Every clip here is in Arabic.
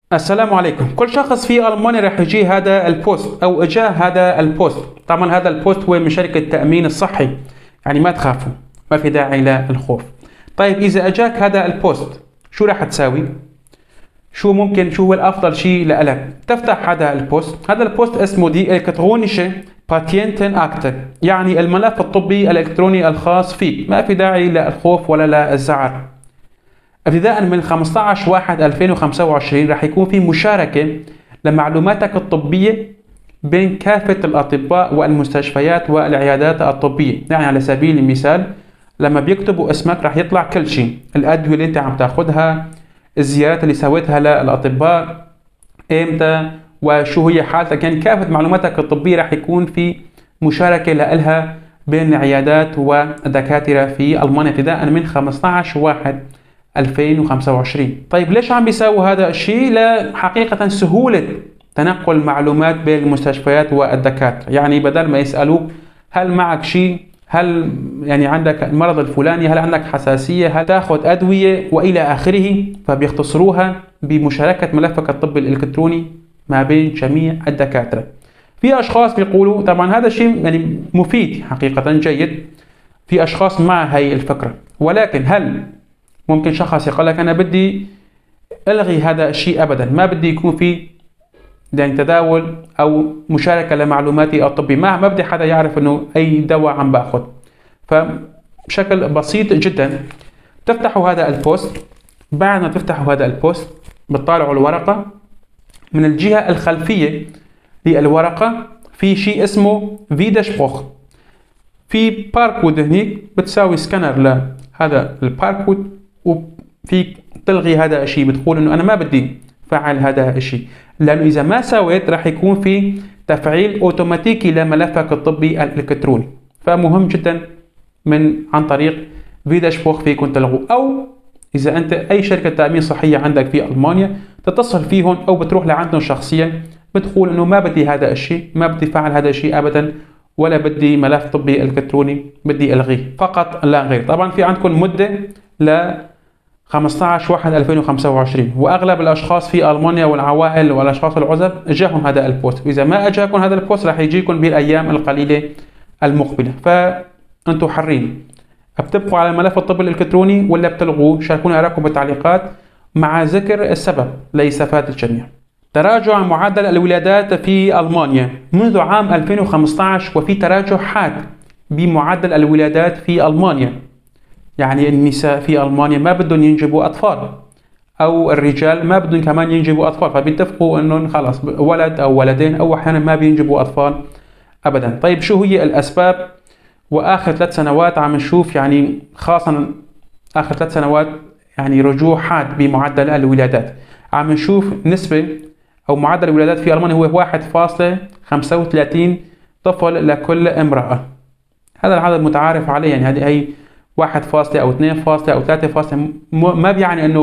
السلام عليكم. كل شخص في ألمانيا راح يجي هذا البوست أو إجاه هذا البوست. طبعا هذا البوست هو من شركة التأمين الصحي، يعني ما تخافوا، ما في داعي للخوف. طيب إذا أجاك هذا البوست شو راح تساوي؟ شو هو الأفضل شيء لك؟ تفتح هذا البوست. هذا البوست اسمه دي إلكترونيشة باتينتن أكتر، يعني الملف الطبي الإلكتروني الخاص فيك. ما في داعي للخوف ولا للزعل. ابتداء من 15/1/2025 راح يكون في مشاركة لمعلوماتك الطبية بين كافة الأطباء والمستشفيات والعيادات الطبية. يعني على سبيل المثال لما بيكتبوا اسمك راح يطلع كل شيء، الأدوية اللي انت عم تاخدها، الزيارات اللي سويتها للأطباء، امتى، وشو هي حالتك. يعني كافة معلوماتك الطبية راح يكون في مشاركة لها بين العيادات والدكاترة في ألمانيا ابتداء من 15/1/2025. طيب ليش عم بيساووا هذا الشيء؟ لحقيقة سهولة تنقل معلومات بين المستشفيات والدكاترة. يعني بدل ما يسألوك هل معك شيء، هل يعني عندك المرض الفلاني، هل عندك حساسية، هل تاخذ أدوية وإلى آخره، فبيختصروها بمشاركة ملفك الطبي الإلكتروني ما بين جميع الدكاترة. في أشخاص بيقولوا طبعا هذا الشيء يعني مفيد حقيقة جيد، في أشخاص مع هاي الفكرة، ولكن هل ممكن شخص يقول لك أنا بدي ألغي هذا الشيء؟ أبدا، ما بدي يكون في يعني تداول أو مشاركة لمعلوماتي الطبية. ما بدي حدا يعرف إنه أي دواء عم باخذ. فبشكل بسيط جدا تفتحوا هذا البوست. بعد ما تفتحوا هذا البوست بتطالعوا الورقة. من الجهة الخلفية للورقة في شيء اسمه فيداشبروخ، في باركود هنيك بتساوي سكانر لهذا الباركود، وفيك تلغي هذا الشيء. بتقول انه انا ما بدي فعل هذا الشيء، لانه اذا ما سويت راح يكون في تفعيل اوتوماتيكي لملفك الطبي الالكتروني. فمهم جدا عن طريق فيداشبروخ فيكم تلغوا، او اذا انت اي شركة تأمين صحية عندك في المانيا تتصل فيهم او بتروح لعندهم شخصيا، بتقول انه ما بدي هذا الشيء، ما بدي فعل هذا الشيء ابدا، ولا بدي ملف طبي الكتروني، بدي الغيه فقط لا غير. طبعا في عندكم مدة ل 15/1/2025، واغلب الاشخاص في المانيا والعوائل والاشخاص العزب اجاهم هذا البوست، واذا ما اجاكم هذا البوست راح يجيكم بالايام القليلة المقبلة. فانتم حرين، بتبقوا على الملف الطبي الالكتروني ولا بتلغوه؟ شاركونا ارائكم بالتعليقات مع ذكر السبب ليستفاد الجميع. تراجع معدل الولادات في ألمانيا منذ عام 2015، وفي تراجع حاد بمعدل الولادات في ألمانيا. يعني النساء في ألمانيا ما بدهم ينجبوا أطفال، أو الرجال ما بدهم كمان ينجبوا أطفال، فبيتفقوا أنهم خلاص ولد أو ولدين، أو أحيانا ما بينجبوا أطفال أبدا. طيب شو هي الأسباب؟ وآخر 3 سنوات عم نشوف يعني خاصة آخر 3 سنوات يعني رجوع حاد بمعدل الولادات. عم نشوف نسبة أو معدل الولادات في ألمانيا هو 1.35 طفل لكل امرأة. هذا العدد متعارف عليه، يعني هذه 1 أو 2 أو 3 ما بيعني أنه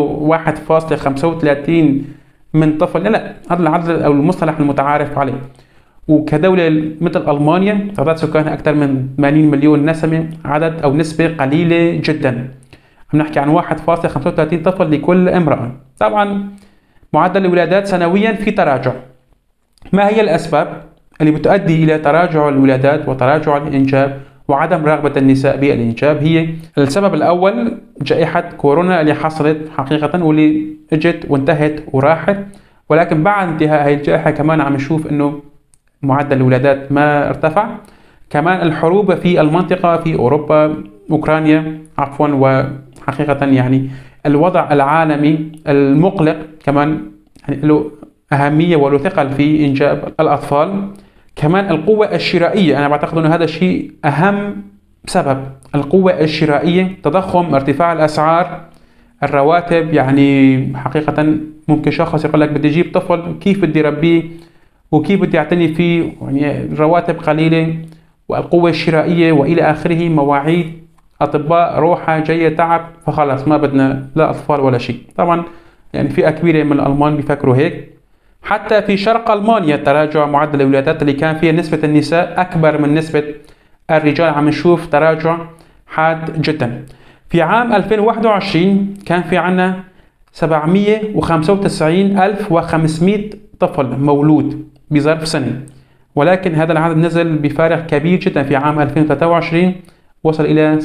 1.35 من طفل، لا، هذا العدد أو المصطلح المتعارف عليه. وكدولة مثل ألمانيا تعداد سكانها أكثر من 80 مليون نسمة، عدد أو نسبة قليلة جدا. عم نحكي عن 1.35 طفل لكل امرأة. طبعا معدل الولادات سنويا في تراجع. ما هي الأسباب اللي بتؤدي إلى تراجع الولادات وتراجع الإنجاب وعدم رغبة النساء بالإنجاب؟ هي السبب الأول جائحة كورونا اللي حصلت حقيقة، واللي اجت وانتهت وراحت، ولكن بعد انتهاء هاي الجائحة كمان عم نشوف انه معدل الولادات ما ارتفع. كمان الحروب في المنطقة في أوروبا، أوكرانيا عفوا، وحقيقة يعني الوضع العالمي المقلق كمان يعني له أهمية وله ثقل في إنجاب الأطفال. كمان القوة الشرائية، أنا بعتقد أن هذا الشيء أهم سبب. القوة الشرائية، تضخم، ارتفاع الأسعار، الرواتب. يعني حقيقة ممكن شخص يقول لك بدي أجيب طفل، كيف بدي ربيه وكيف بدي أعتني فيه؟ يعني الرواتب قليلة والقوة الشرائية وإلى آخره، مواعيد أطباء روحة جاية تعب، فخلاص ما بدنا لا أطفال ولا شيء. طبعا يعني فئة كبيرة من الألمان بيفكروا هيك. حتى في شرق ألمانيا تراجع معدل الولادات اللي كان فيها نسبة النساء أكبر من نسبة الرجال، عم نشوف تراجع حاد جدا. في عام 2021 كان في عنا 795,500 طفل مولود بظرف سنة، ولكن هذا العدد نزل بفارق كبير جدا في عام 2023، وصل إلى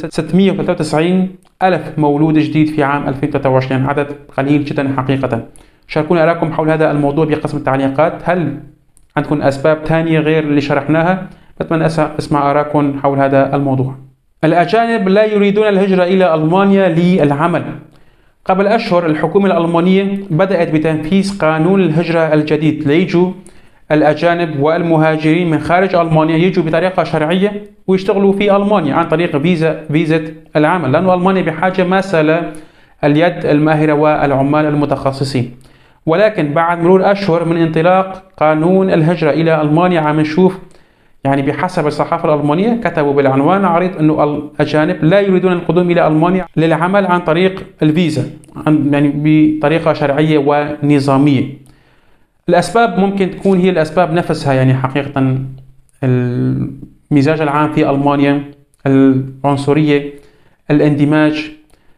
693,000 مولود جديد في عام 2023، عدد قليل جدا حقيقة. شاركونا آراءكم حول هذا الموضوع بقسم التعليقات. هل عندكم أسباب ثانية غير اللي شرحناها؟ بتمنى أسمع آراءكم حول هذا الموضوع. الأجانب لا يريدون الهجرة إلى ألمانيا للعمل. قبل أشهر الحكومة الألمانية بدأت بتنفيذ قانون الهجرة الجديد ليجوا الأجانب والمهاجرين من خارج ألمانيا يجوا بطريقة شرعية ويشتغلوا في ألمانيا عن طريق فيزا العمل، لأن ألمانيا بحاجة ماسة لليد الماهرة والعمال المتخصصين. ولكن بعد مرور أشهر من انطلاق قانون الهجرة إلى ألمانيا عم نشوف يعني بحسب الصحافة الألمانية كتبوا بالعنوان العريض أنه الأجانب لا يريدون القدوم إلى ألمانيا للعمل عن طريق الفيزا، يعني بطريقة شرعية ونظامية. الأسباب ممكن تكون هي الأسباب نفسها، يعني حقيقة المزاج العام في ألمانيا، العنصرية، الاندماج،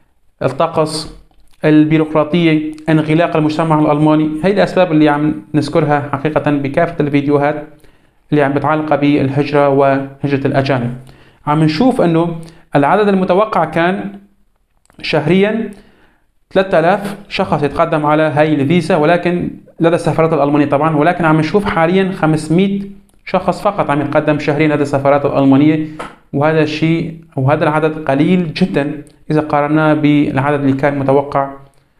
الطقس، البيروقراطية، انغلاق المجتمع الألماني. هي الأسباب اللي عم نذكرها حقيقة بكافة الفيديوهات اللي عم بتعلق بالهجرة وهجرة الأجانب. عم نشوف أنه العدد المتوقع كان شهريا 3000 شخص يتقدم على هاي الفيزا، ولكن لدى السفارات الألمانية طبعا، ولكن عم نشوف حاليا 500 شخص فقط عم يتقدم شهريا لدى السفارات الألمانية، وهذا الشيء وهذا العدد قليل جدا إذا قارناه بالعدد اللي كان متوقع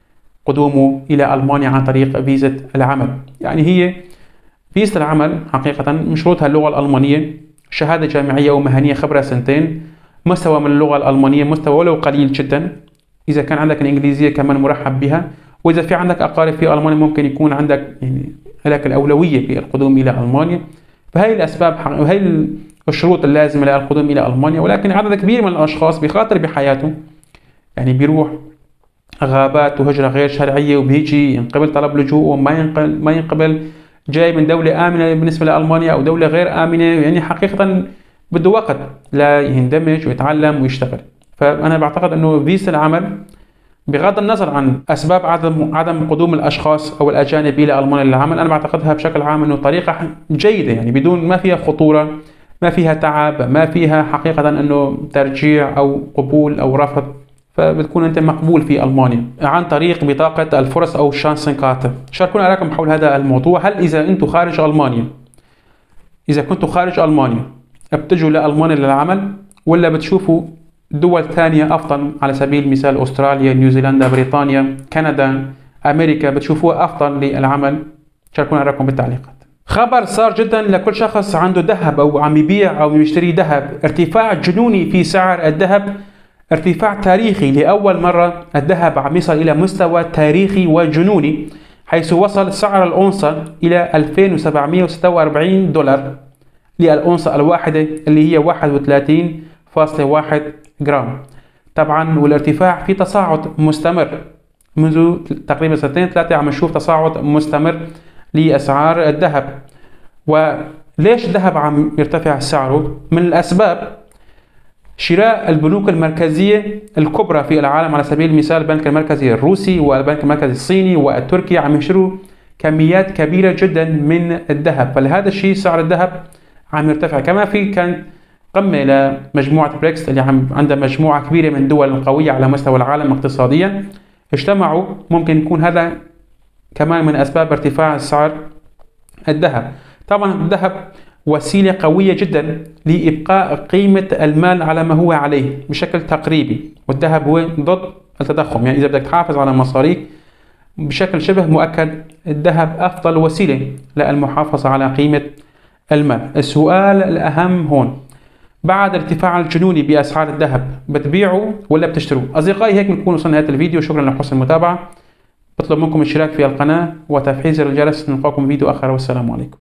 قدومه إلى ألمانيا عن طريق فيزا العمل. يعني هي فيزا العمل حقيقة من شروطها اللغة الألمانية، شهادة جامعية ومهنية خبرة 2 سنين، مستوى من اللغة الألمانية مستوى ولو قليل جدا، إذا كان عندك الإنجليزية كمان مرحب بها، وإذا في عندك أقارب في ألمانيا ممكن يكون عندك يعني لك الأولوية في القدوم إلى ألمانيا. فهي الأسباب وهي الشروط اللازمة للقدوم إلى ألمانيا. ولكن عدد كبير من الأشخاص بخاطر بحياته، يعني بيروح غابات وهجرة غير شرعية وبيجي ينقبل طلب لجوء وما ينقبل، جاي من دولة آمنة بالنسبة لألمانيا أو دولة غير آمنة، يعني حقيقة بده وقت لا يندمج ويتعلم ويشتغل. فأنا بعتقد أنه فيزا العمل بغض النظر عن أسباب عدم قدوم الأشخاص أو الأجانب إلى ألمانيا للعمل، أنا بعتقدها بشكل عام أنه طريقة جيدة، يعني بدون ما فيها خطورة، ما فيها تعب، ما فيها حقيقة أنه ترجيع أو قبول أو رفض، فبتكون أنت مقبول في ألمانيا عن طريق بطاقة الفرص أو شانسن كارت. شاركونا آراءكم حول هذا الموضوع. هل إذا أنتم خارج ألمانيا، إذا كنتوا خارج ألمانيا بتجوا لألمانيا للعمل، ولا بتشوفوا دول ثانية أفضل، على سبيل المثال أستراليا، نيوزيلندا، بريطانيا، كندا، أمريكا، بتشوفوها أفضل للعمل؟ شاركونا آراءكم بالتعليقات. خبر صار جدا لكل شخص عنده ذهب أو عم يبيع أو يشتري ذهب، ارتفاع جنوني في سعر الذهب، ارتفاع تاريخي. لأول مرة الذهب عم يصل إلى مستوى تاريخي وجنوني، حيث وصل سعر الأونصة إلى 2746 دولار للأونصة الواحدة، اللي هي 31.1 جرام. طبعا والارتفاع في تصاعد مستمر منذ تقريبا 2-3 عم نشوف تصاعد مستمر لأسعار الذهب. وليش الذهب عم يرتفع سعره؟ من الأسباب شراء البنوك المركزية الكبرى في العالم، على سبيل المثال البنك المركزي الروسي والبنك المركزي الصيني والتركي عم يشتروا كميات كبيرة جدا من الذهب، فلهذا الشيء سعر الذهب عم يرتفع. كما في كان قمة لمجموعة بريكس اللي عندها مجموعة كبيرة من الدول القوية على مستوى العالم اقتصاديا، اجتمعوا، ممكن يكون هذا كمان من أسباب ارتفاع سعر الذهب. طبعا الذهب وسيلة قوية جدا لإبقاء قيمة المال على ما هو عليه بشكل تقريبي، والذهب هو ضد التضخم، يعني إذا بدك تحافظ على مصاريك بشكل شبه مؤكد الذهب أفضل وسيلة للمحافظة على قيمة المال. السؤال الأهم هون، بعد ارتفاع الجنوني بأسعار الذهب بتبيعوا ولا بتشتروا؟ أصدقائي هيك بنكون وصلنا لهذا الفيديو، شكرا لحسن المتابعة. بطلب منكم الاشتراك في القناة وتفعيل زر الجرس. نلقاكم فيديو آخر، والسلام عليكم.